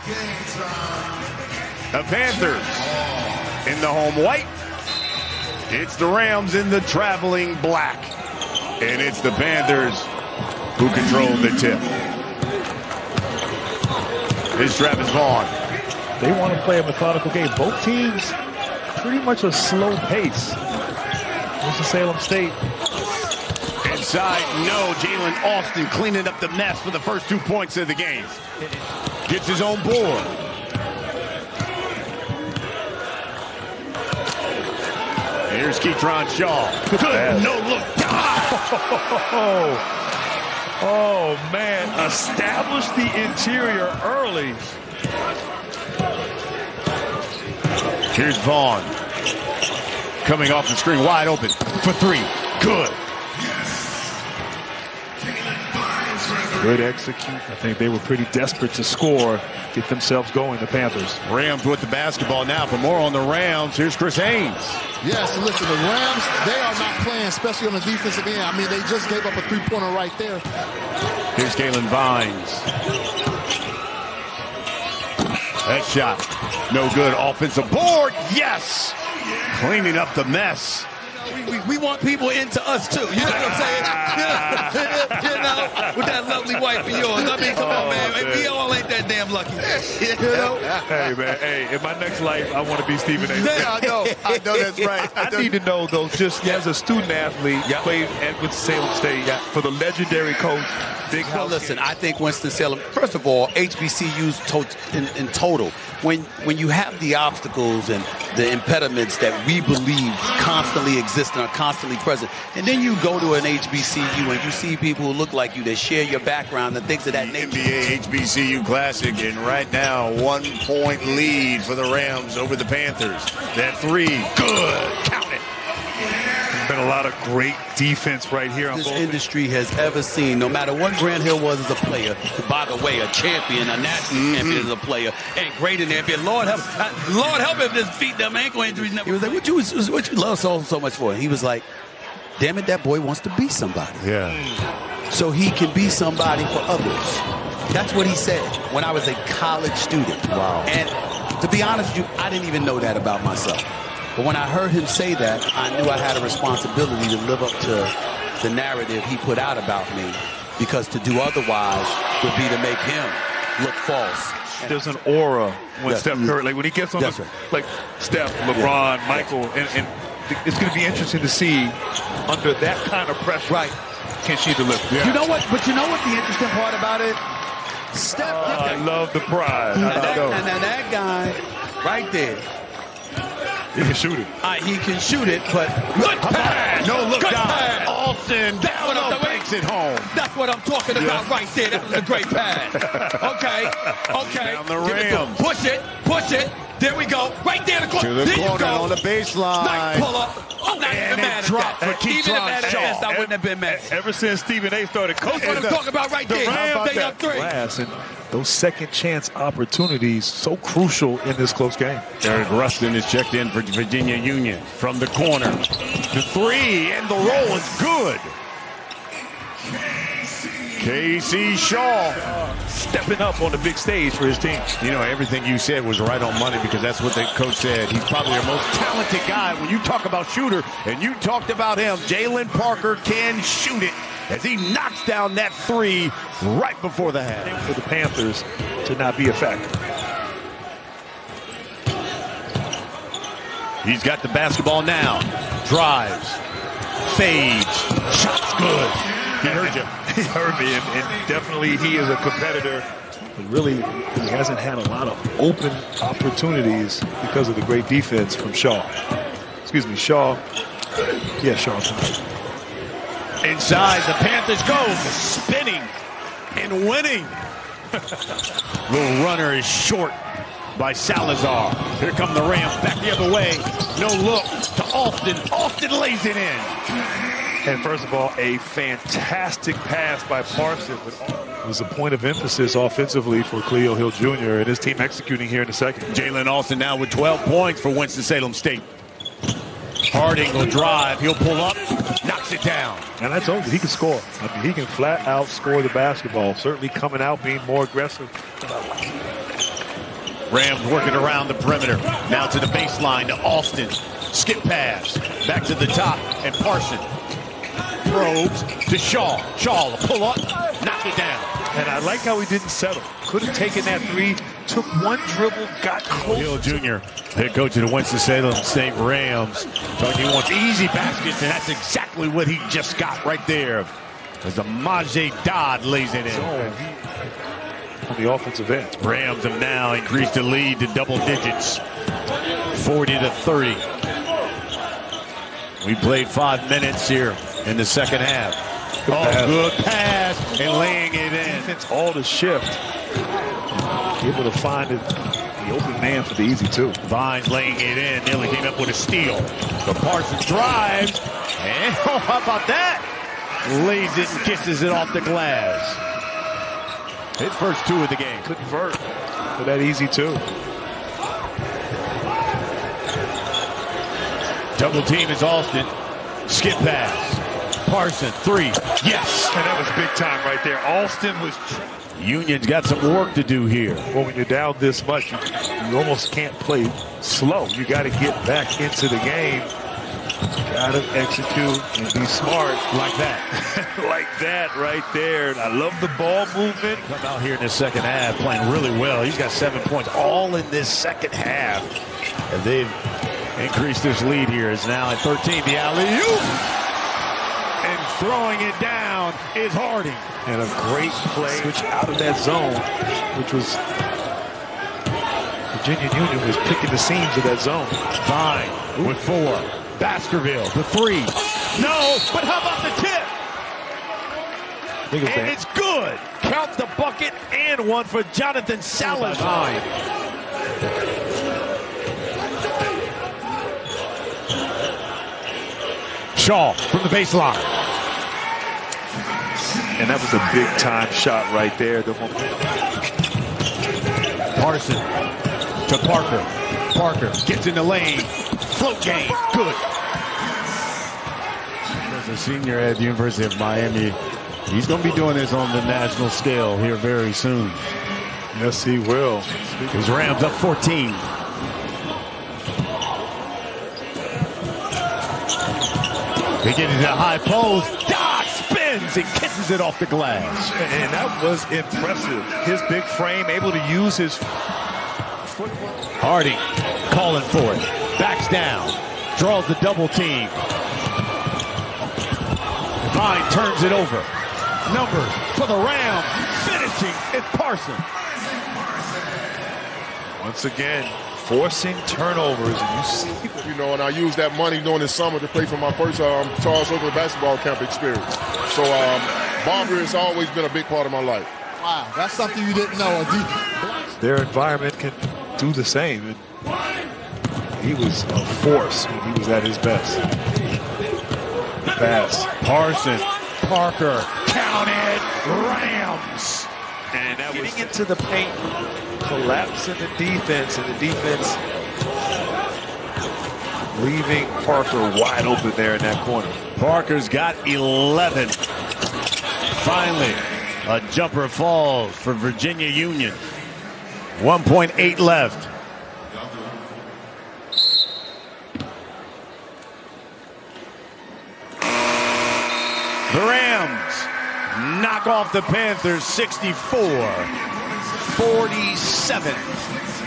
The Panthers in the home white. It's the Rams in the traveling black. And it's the Panthers who control the tip. Here's Travis Vaughn. They want to play a methodical game. Both teams pretty much a slow pace. Winston-Salem State. Inside, no. Jalen Austin cleaning up the mess for the first 2 points of the game. Gets his own board. Here's Keatron Shaw. Good no-look dive. Oh, man. Establish the interior early. Here's Vaughn. Coming off the screen, wide open for three. Good. Good execute. I think they were pretty desperate to score, get themselves going, the Panthers. Rams with the basketball now. For more on the Rams, here's Chris Haynes. Yes, listen, the Rams, they are not playing, especially on the defensive end. I mean, they just gave up a three-pointer right there. Here's Galen Vines. That shot, no good. Offensive board, yes! Cleaning up the mess. We want people into us, too. You know what I'm saying? You know, with that lovely wife of yours. I mean, come on, man. Man. We all ain't that damn lucky. You know? Hey, man. Hey, in my next life, I want to be Stephen A. Yeah, I know that's right. I need to know, though, just as a student athlete, played at Winston-Salem State for the legendary coach, Big House. Well, listen, I think Winston-Salem, first of all, HBCUs in total, when you have the obstacles and the impediments that we believe constantly exist and are constantly present, and then you go to an HBCU and you see people who look like you that share your background and things of that nature. NBA HBCU Classic, and right now, 1 point lead for the Rams over the Panthers. That three, good, count it. There's been a lot of great defense right here on This both industry has ever seen, no matter what Grant Hill was as a player, by the way, a champion, a national champion as a player, and great in the NBA. Lord help him if his feet, them ankle injuries. He was like, what you love so much for? He was like, damn it, that boy wants to be somebody. Yeah. So he can be somebody for others. That's what he said when I was a college student. Wow. And to be honest with you, I didn't even know that about myself. But when I heard him say that, I knew I had a responsibility to live up to the narrative he put out about me, because to do otherwise would be to make him look false. There's an aura when Steph Curry, like when he gets on the, like Steph, LeBron, Michael, and it's going to be interesting to see under that kind of pressure. Right. Can she deliver? Yeah. You know what? But you know what the interesting part about it? Steph. I love the pride. And that guy right there. He can shoot it. He can shoot it, but good pass. No look good down. Pass. Austin down makes it home. That's what I'm talking about right there. That was a great pass. Okay. Down the rim. Push it. There we go. Right there in the corner. To the there corner you go. on the baseline. Nice pull up. I'm not even mad at that. For Even if that missed, I wouldn't have been mad. Ever since Stephen A. started coaching. That's what I'm talking about right there. Rams, they up three. And those second chance opportunities so crucial in this close game. Eric Rustin is checked in for Virginia Union from the corner. The three and the roll is good. K.C. Shaw stepping up on the big stage for his team. You know, everything you said was right on money, because that's what the coach said. He's probably our most talented guy. When you talk about shooter, and you talked about him, Jalen Parker can shoot it as he knocks down that three right before the half. For the Panthers to not be effective. He's got the basketball now. Drives. Fades. Shots good. He heard you. He heard me, and definitely he is a competitor. But really, he hasn't had a lot of open opportunities because of the great defense from Shaw. Excuse me, Shaw. Yeah, Shaw. Inside, the Panthers go. Spinning and winning. Little runner is short by Salazar. Here come the Rams back the other way. No look to Austin. Austin lays it in. And first of all, a fantastic pass by Parsons. It was a point of emphasis offensively for Cleo Hill Jr. and his team executing here in the second. Jalen Austin now with 12 points for Winston-Salem State. Harding will drive. He'll pull up. Knocks it down. And I told you, he can score. I mean, he can flat out score the basketball. Certainly coming out, being more aggressive. Rams working around the perimeter. Now to the baseline to Austin. Skip pass. Back to the top. And Parson probes to Shaw. Shaw, a pull up. Knock it down. And I like how he didn't settle. Could have taken that three. Took one dribble. Got close. Hill Jr., head coach of the Winston-Salem State Rams. Talking he wants easy baskets, and that's exactly what he just got right there. As the Majay Dodd lays it in. On the offensive end. Rams have now increased the lead to double digits. 40-30. We played 5 minutes here in the second half. Good pass and laying it in. Defense all to shift. Able to find it, the open man for the easy two. Vines laying it in. Nearly came up with a steal. But Parsons drives. And how about that? Lays it and kisses it off the glass. His first 2 of the game. Convert for that easy two. Double team is Austin. Skip pass. Parson, 3. Yes. And that was big time right there. Austin was... Union's got some work to do here. Well, when you're down this much, you almost can't play slow. You got to get back into the game. Got to execute and be smart. Like that. Like that right there. And I love the ball movement. Come out here in the second half playing really well. He's got 7 points all in this second half. And they've increased this lead here. It's now at 13. The alley-oop. And throwing it down is Harding. And a great play. Switch out of that zone, which was Virginia Union was picking the seams of that zone. Vine with 4. Baskerville, the 3. No, but how about the tip? And it's good. Count the bucket and 1 for Jonathan Salazar. Shaw from the baseline. And that was a big-time shot right there. Parson to Parker. Parker gets in the lane. Float game. Good. As a senior at the University of Miami, he's going to be doing this on the national scale here very soon. Yes, he will. His Rams up 14. They get into the high post. Dodd spins and kisses it off the glass. And that was impressive. His big frame, able to use his footwork. Harding calling for it. Backs down. Draws the double team. Vine turns it over. Numbers for the Rams. Finishing is Parson. Once again, forcing turnovers. And you see, and I used that money during the summer to pay for my first Charles Oakley basketball camp experience. So Barbara has always been a big part of my life. Wow, that's something you didn't know. Their environment can do the same. And he was a force when he was at his best. Pass. Parson, Parker, counted, Rams. And that getting into the paint, collapsing the defense, and the defense leaving Parker wide open there in that corner. Parker's got 11. Finally, a jumper falls for Virginia Union. 1.8 left. The Rams knock off the Panthers 64-47.